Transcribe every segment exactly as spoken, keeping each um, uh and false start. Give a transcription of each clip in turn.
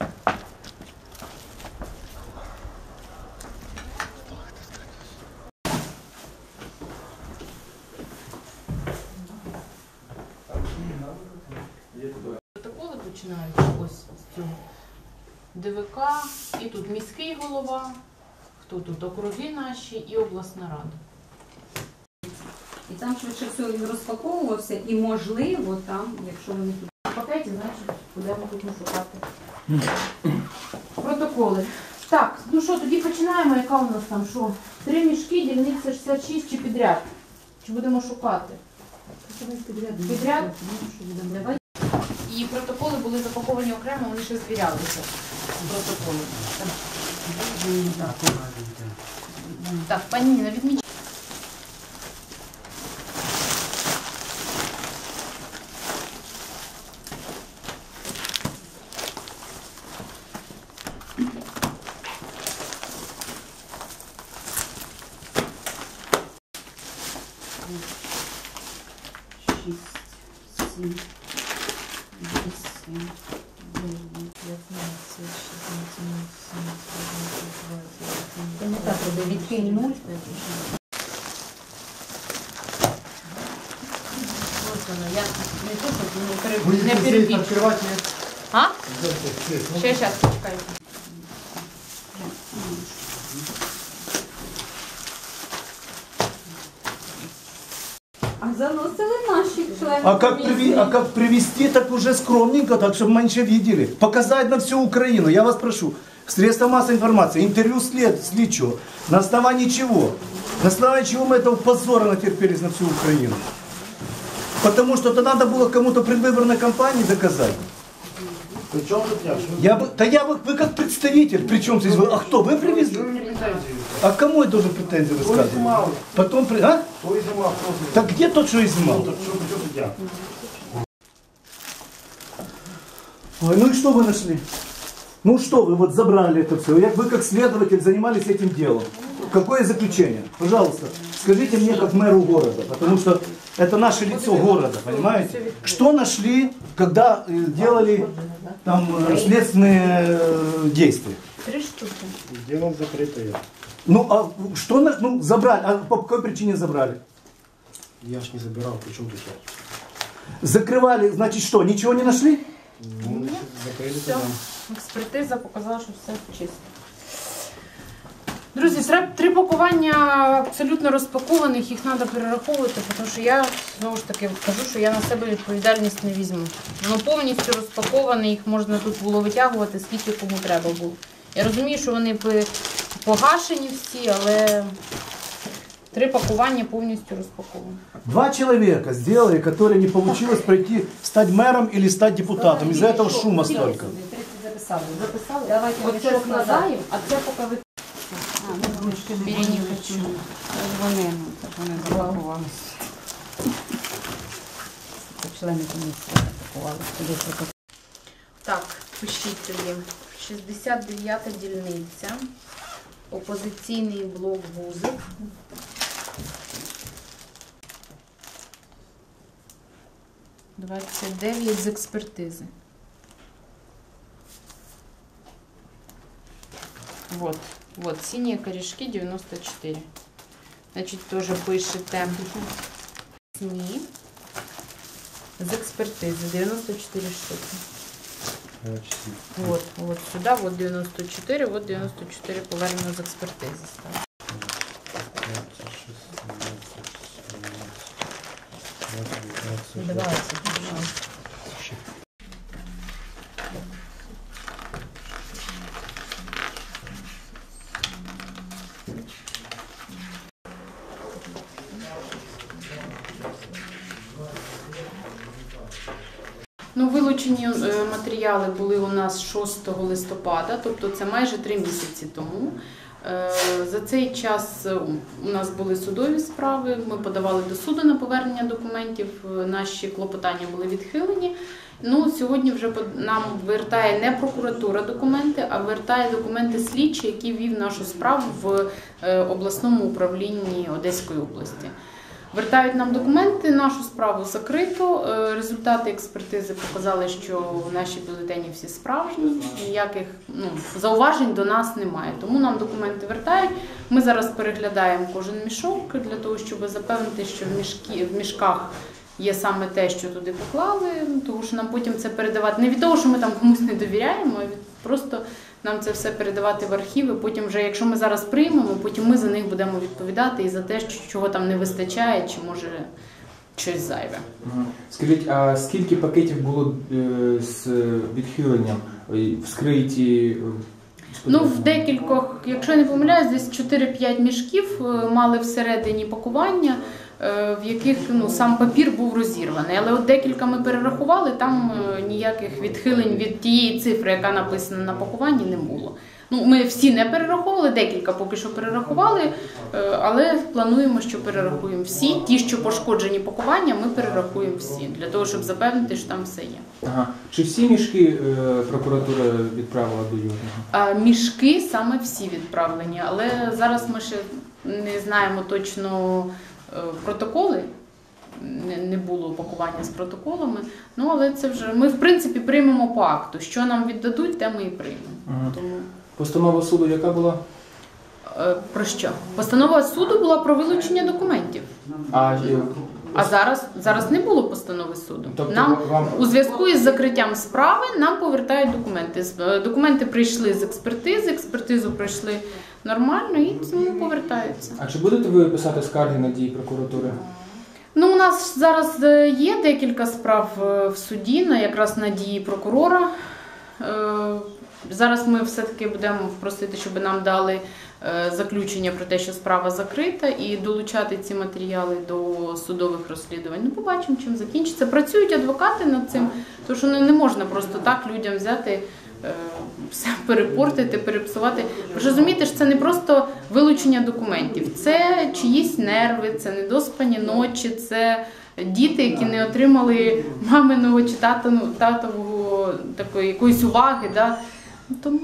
Протоколи починають ось з цього ДВК, і тут міський голова, хто тут, округи наші і обласна рада. І там швидше всього він розпаковувався, і можливо там, якщо вони тут В пакеті, значить, будемо тут шукати протоколи. Так, ну що, тоді починаємо, яка у нас там, що? Три мішки, дільниця шістдесят шість чи підряд? Чи будемо шукати? підряд. Підряд? Давай. І протоколи були запаковані окремо, вони ще звірялися. Протоколи. Так, так, пані Ніна, відмічайте. Шість, сім, вісім, дев'ять, п'ятнадцять, шістнадцять, сімнадцять, двадцять. Це не так, буде відкинь нуль. Ось воно, я не то, щоб не перебільшую. А? Ще, зараз, почекайте. А заносили наші члени. А как, приви, а как привести, так уже скромненько, так, чтобы меньше видели. Показать на всю Украину, я вас прошу. Средства массовой информации, интервью след, слідчого. На основании чего? На основании чего мы этого позора натерпелись на всю Украину? Потому что это надо было кому-то предвыборной кампании доказать. Причем тут я? Я бы, да я бы, вы как представитель, причем здесь вы, а кто, вы привезли? А кому я должен претензии высказывать? Потом, при- а? Кто изымал, кто изымал? Так где тот, что изымал? Ну, так что, причем тут я? Ой, ну и что вы нашли? Ну что вы вот забрали это все? Вы как следователь занимались этим делом. Какое заключение? Пожалуйста, скажите мне как мэру города, потому что это наше лицо города, понимаете? Что нашли, когда э, делали там э, следственные э, действия? Три штуки. Дело закрытое. Ну а что на- ну, забрали? А по какой причине забрали? Я ж не забирал, причем тут я? Закрывали, значит что, ничего не нашли? Ну, закрыли Все. тогда. Експертиза показала, що все чисто. Друзі, треба- три пакування абсолютно розпакованих, їх треба перераховувати, тому що я, знову ж таки, кажу, що я на себе відповідальність не візьму. Воно повністю розпаковане, їх можна тут було витягувати, скільки кому треба було. Я розумію, що вони пи- погашені всі, але три пакування повністю розпаковані. Два человека сделали, которые не получилось пройти, стать мэром или стать депутатом. Из-за этого шума столько. Записали. Записали? Давайте Оце складаємо, а це поки ви А, ну, ми ще не перенімечу. Вони, ну, так вони запакувалися. Члени комісії запакувалися. Так, пишіть тоді. шістдесят дев'ята дільниця. Опозиційний блок Гузик. двадцять дев'ять з експертизи. Вот, вот, синие корешки девяносто четыре. Значит, тоже пишете СМИ з експертизи девяносто четыре штуки. Вот, вот сюда, вот девяносто четыре, вот девяносто четыре повернено з експертизи стало. двадцять. Ну, вилучені е, матеріали були у нас шостого листопада, тобто це майже три місяці тому. Е, За цей час у нас були судові справи, ми подавали до суду на повернення документів, е, наші клопотання були відхилені. Ну, сьогодні вже под- нам вертає не прокуратура документи, а вертає документи слідчі, який вів нашу справу в е, обласному управлінні Одеської області. Вертають нам документи, нашу справу закрито. Е, Результати експертизи показали, що наші бюлетені всі справжні, ніяких ну, зауважень до нас немає. Тому нам документи вертають. Ми зараз переглядаємо кожен мішок для того, щоб запевнити, що в, мішки, в мішках є саме те, що туди поклали, тому що нам потім це передавати не від того, що ми там комусь не довіряємо, а від просто нам це все передавати в архіви. Потім вже, якщо ми зараз приймемо, потім ми за них будемо відповідати і за те, чого там не вистачає, чи може щось зайве. Скажіть, а скільки пакетів було е, з відхиленням е, вскриті? Ну, в декількох, якщо я не помиляюсь, десь чотири-п'ять мішків е, мали всередині пакування, е, в яких ну, сам папір був розірваний. Але от декілька ми перерахували, там е, ніяких відхилень від тієї цифри, яка написана на пакуванні, не було. Ну, ми всі не перераховували, декілька поки що перерахували, е, але плануємо, що перерахуємо всі. Ті, що пошкоджені пакування, ми перерахуємо всі, для того, щоб запевнити, що там все є. Ага. Чи всі мішки е, прокуратура відправила до Южного? А мішки саме всі відправлені, але зараз ми ще не знаємо точно е, протоколи. Не, не було пакування з протоколами. Ну, але це вже ми в принципі приймемо по акту. Що нам віддадуть, те ми і приймемо. Ага. Тому Постанова суду яка була? е, про що? Постанова суду була про вилучення документів. А, е, А зараз, зараз не було постанови суду. Тобто Нам вам- у зв'язку із закриттям справи нам повертають документи. З- е, Документи прийшли з експертизи, експертизу пройшли нормально і тому повертаються. а чи будете ви писати скарги на дії прокуратури? Ну, у нас зараз е, є декілька справ е, в суді, на якраз на дії прокурора. Е, Зараз ми все-таки будемо просити, щоб нам дали е, заключення про те, що справа закрита, і долучати ці матеріали до судових розслідувань. Ну, побачимо, чим закінчиться. Працюють адвокати над цим, тому що ну, не можна просто так людям взяти, е, все перепортити, перепсувати. Ви ж розумієте, що це не просто вилучення документів, це чиїсь нерви, це недоспані ночі, це діти, які не отримали маминого чи татового, татового такої якоїсь уваги. Да? Тому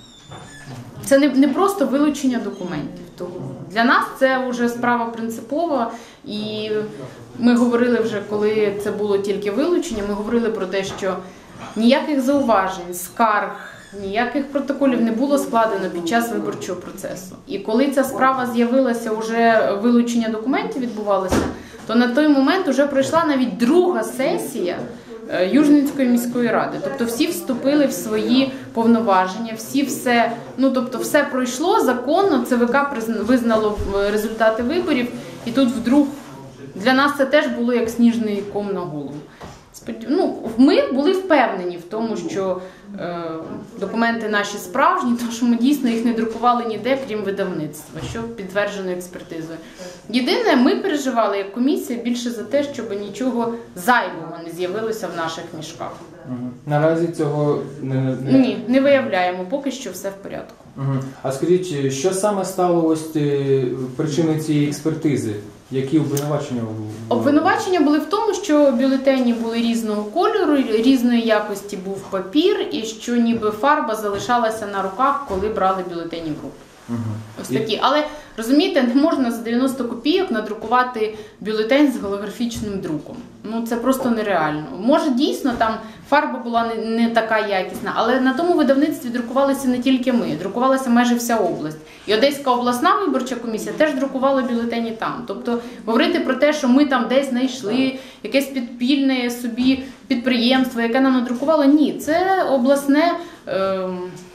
це не, не просто вилучення документів. Тому для нас це вже справа принципова, і ми говорили вже, коли це було тільки вилучення, ми говорили про те, що ніяких зауважень, скарг, ніяких протоколів не було складено під час виборчого процесу. І коли ця справа з'явилася, вже вилучення документів відбувалося, то на той момент вже пройшла навіть друга сесія Южненської міської ради. Тобто всі вступили в свої повноваження, всі все, ну тобто все пройшло законно, ЦВК визнало результати виборів, і тут вдруг для нас це теж було як сніжний ком на голову. Ну, ми були впевнені в тому, що е, документи наші справжні, тому що ми дійсно їх не друкували ніде, крім видавництва, що підтверджено експертизою. Єдине, ми переживали як комісія більше за те, щоб нічого зайвого не з'явилося в наших мішках. Угу. Наразі цього не, не... Ні, не виявляємо, поки що все в порядку. Угу. А скажіть, що саме стало ось е, причиною цієї експертизи? Які обвинувачення були? Обвинувачення були в тому, що бюлетені були різного кольору, різної якості був папір, і що ніби фарба залишалася на руках, коли брали бюлетені в руки. Угу. Ось такі. Але, розумієте, не можна за дев'яносто копійок надрукувати бюлетень з голографічним друком. Ну, це просто нереально. Може, дійсно, там фарба була не, не така якісна, але на тому видавництві друкувалися не тільки ми, друкувалася майже вся область. І Одеська обласна виборча комісія теж друкувала бюлетені там. Тобто, говорити про те, що ми там десь знайшли якесь підпільне собі підприємство, яке нам надрукувало, ні, це обласне... Е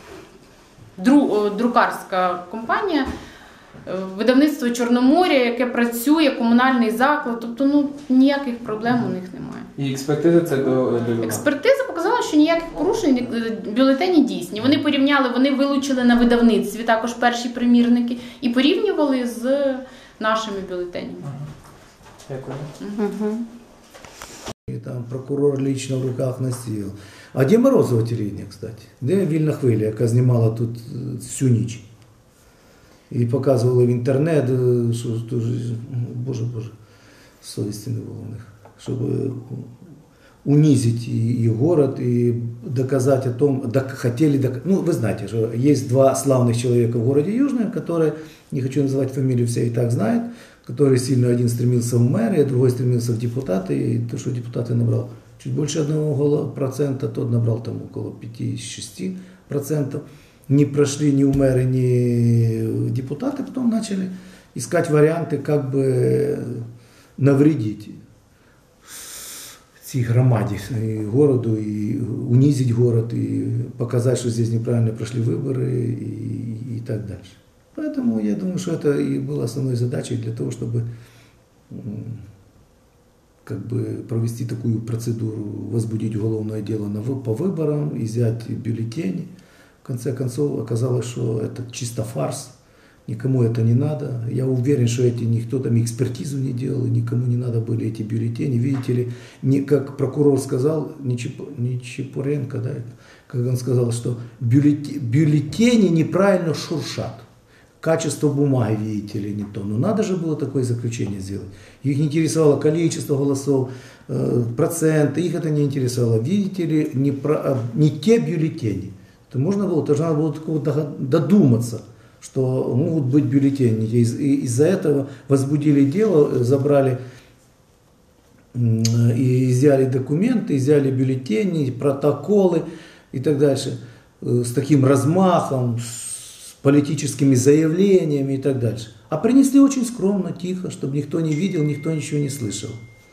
друкарська компанія, видавництво Чорноморя, яке працює, комунальний заклад, тобто ну, ніяких проблем у них немає. І експертиза це довела? Експертиза показала, що ніяких порушень, бюлетені дійсні. Вони порівняли, вони вилучили на видавництві також перші примірники і порівнювали з нашими бюлетенями. Дякую. Угу. И там прокурор лично в руках носил. А де Морозова Терідня, кстати? Де Вільна хвиля, яка знімала тут всю ніч? І показувала в інтернет, що дуже, боже, боже, совісті не було у них. Щоб унизить и, и город, и доказать о том, док, хотели, док, ну вы знаете, что есть два славных человека в городе Южном, которые, не хочу называть фамилию, все и так знают, который сильно один стремился в мэры, а другой стремился в депутаты, и то, что депутаты набрал чуть больше одного процента, тот набрал там около пяти-шести процентов. Не прошли ни у мэра, ни депутаты, потом начали искать варианты, как бы навредить всей громаде, и городу, и унизить город, и показать, что здесь неправильно прошли выборы, и, и так дальше. Поэтому я думаю, что это и было основной задачей для того, чтобы как бы провести такую процедуру, возбудить уголовное дело на, по выборам, изъять бюллетени. В конце концов оказалось, что это чисто фарс, никому это не надо. Я уверен, что эти, никто там экспертизу не делал, никому не надо были эти бюллетени. Видите ли, не, как прокурор сказал, не, Чеп, не Чепуренко, да, как он сказал, что бюллетени, бюллетени неправильно шуршат. Качество бумаги, видите ли, не то. Но надо же было такое заключение сделать. Их не интересовало количество голосов, э, проценты, их это не интересовало. Видите ли, не, про, не те бюллетени. То можно было, то надо было такого додуматься, что могут быть бюллетени. И из-за этого возбудили дело, забрали и изъяли документы, изъяли бюллетени, протоколы и так дальше. С таким размахом, с политическими заявлениями и так дальше. А принесли очень скромно, тихо, чтобы никто не видел, никто ничего не слышал.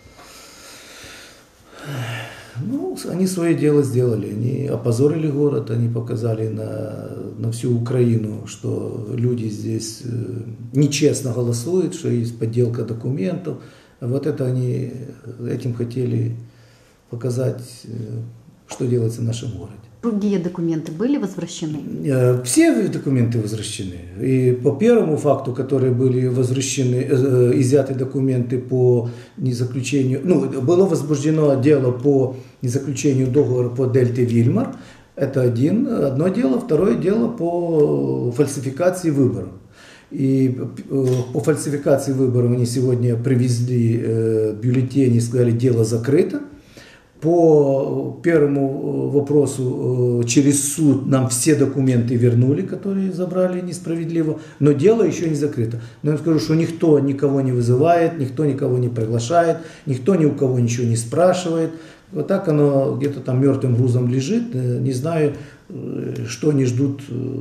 Ну, они свое дело сделали, они опозорили город, они показали на, на всю Украину, что люди здесь нечестно голосуют, что есть подделка документов. Вот это они этим хотели показать, что делается в нашем городе. Другие документы были возвращены? Все документы возвращены. И по первому факту, которые были возвращены, изъяты документы по незаключению, ну, было возбуждено дело по незаключению договора по Дельте Вильмар. Это один, одно дело. Второе дело по фальсификации выборов. И по фальсификации выборов они сегодня привезли бюллетени и сказали, дело закрыто. По первому вопросу через суд нам все документы вернули, которые забрали несправедливо, но дело еще не закрыто. Но я скажу, что никто никого не вызывает, никто никого не приглашает, никто ни у кого ничего не спрашивает. Вот так оно где-то там мертвым грузом лежит, не знаю, что они ждут,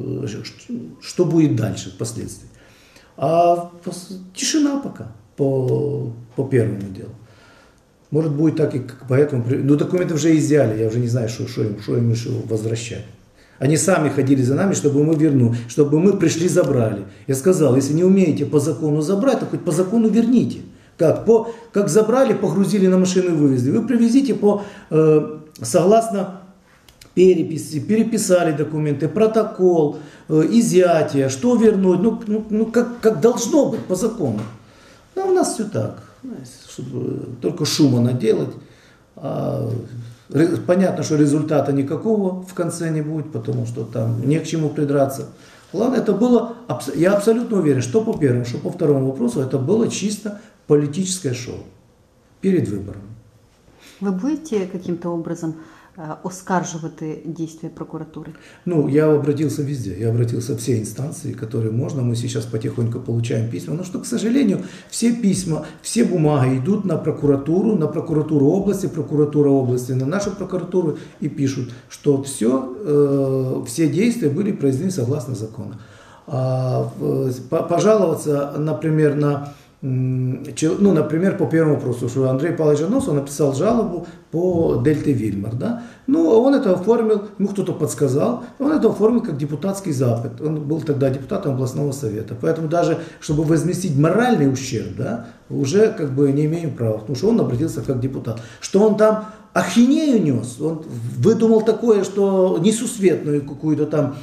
что будет дальше впоследствии. А тишина пока по, по первому делу. Может будет так и поэтому. Ну, документы уже изъяли, я уже не знаю, что, что, им, что им еще возвращать. Они сами ходили за нами, чтобы мы вернули, чтобы мы пришли, забрали. Я сказал, если не умеете по закону забрать, то хоть по закону верните. Как? По, как забрали, погрузили на машину и вывезли. Вы привезите по, э, согласно переписи, переписали документы, протокол, э, изъятие, что вернуть, ну, ну, ну как, как должно быть по закону. Но у нас все так. Чтобы только шума наделать. А понятно, что результата никакого в конце не будет, потому что там не к чему придраться. Ладно, это было, я абсолютно уверен, что по первому, что по второму вопросу, это было чисто политическое шоу перед выборами. Ви будете каким-то образом оскаржувати действия прокуратуры? Ну, я обратился везде, я обратился в все инстанции, которые можно, мы сейчас потихоньку получаем письма, но что, к сожалению, все письма, все бумаги идут на прокуратуру, на прокуратуру области, прокуратура области, на нашу прокуратуру и пишут, что все, э, все действия были произведены согласно закону. А, э, пожаловаться, например, на ну, например, по первому вопросу, что Андрей Павлович Жаносов написал жалобу по Дельте Вильмар, да? Ну, он это оформил, ему кто-то подсказал, он это оформил как депутатский запит. Он был тогда депутатом областного совета. Поэтому даже, чтобы возместить моральный ущерб, да, уже как бы не имеем права, потому что он обратился как депутат. Что он там ахинею нес, он выдумал такое, что несусветную какую-то там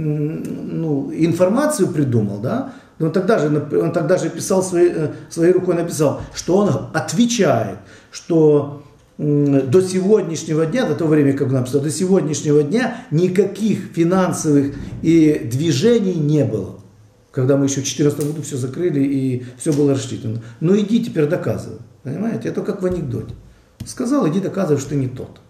ну, информацию придумал, да? Он тогда же, он тогда же писал, своей, своей рукой написал, что он отвечает, что до сегодняшнего дня, до того времени, как он написал, до сегодняшнего дня никаких финансовых и движений не было. Когда мы еще в две тысячи четырнадцатом году все закрыли и все было рассчитано. Ну иди теперь доказывай. Понимаете? Это как в анекдоте. Сказал, иди доказывай, что ты не тот.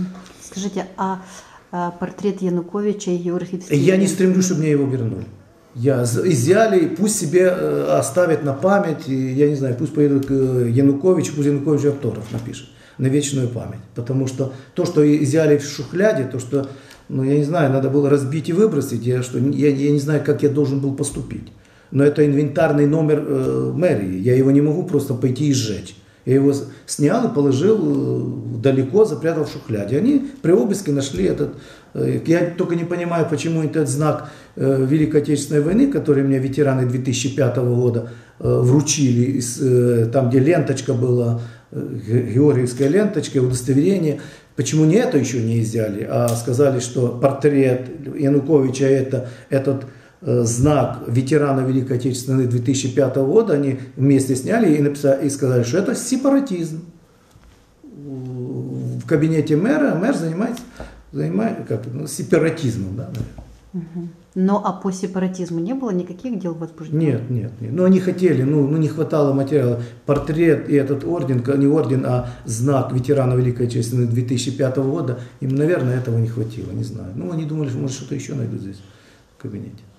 Скажите, а портрет Януковича и Георгиевский... Я не стремлюсь, чтобы мне его вернули. Я з- изъяли, пусть себе э, оставят на память, и, я не знаю, пусть поедут к э, Януковичу, пусть Янукович автограф напишет на вечную память. Потому что то, что изъяли в шухляде, то, что, ну, я не знаю, надо было разбить и выбросить, я, что, я, я не знаю, как я должен был поступить. Но это инвентарный номер э, мэрии, я его не могу просто пойти и сжечь. Я его с- снял и положил э, далеко, запрятал в шухляде. Они при обыске нашли этот. э, Я только не понимаю, почему этот знак э, Великой Отечественной войны, который мне ветераны две тысячи пятого года э, вручили, из, э, там где ленточка была, э, ге- георгиевская ленточка, удостоверение, почему не это еще не изъяли, а сказали, что портрет Януковича это этот э, знак ветерана Великой Отечественной войны две тысячи пятого года, они вместе сняли и, написали, и сказали, что это сепаратизм. В кабинете мэра мэр занимается, занимается как, ну, сепаратизмом. Да, наверное. Мгм. Но а по сепаратизму не было никаких дел возбуждения? Нет, нет, нет. Но они хотели, ну, ну не хватало материала. Портрет и этот орден, не орден, а знак ветерана Великой Отечественной две тысячи пятого года, им, наверное, этого не хватило, не знаю. Ну, они думали, что может что-то еще найдут здесь в кабинете.